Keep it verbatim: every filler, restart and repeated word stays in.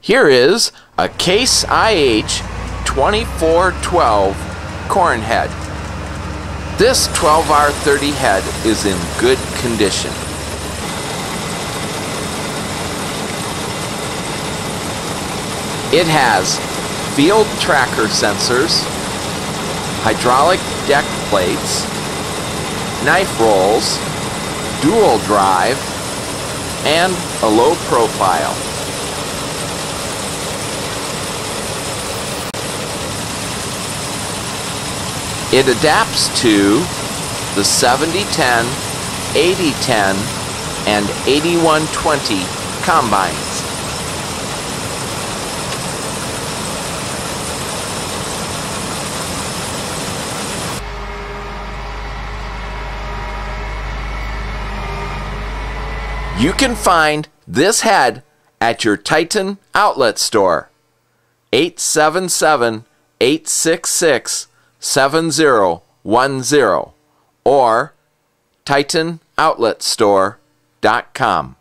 Here is a Case I H twenty-four twelve corn head. This twelve R thirty head is in good condition. It has field tracker sensors, hydraulic deck plates, knife rolls, dual drive, and a low profile. It adapts to the seventy ten, eighty ten, and eighty-one twenty combines. You can find this head at your Titan outlet store, eight seven seven, eight six six, seven zero one zero or titan outlet store dot com.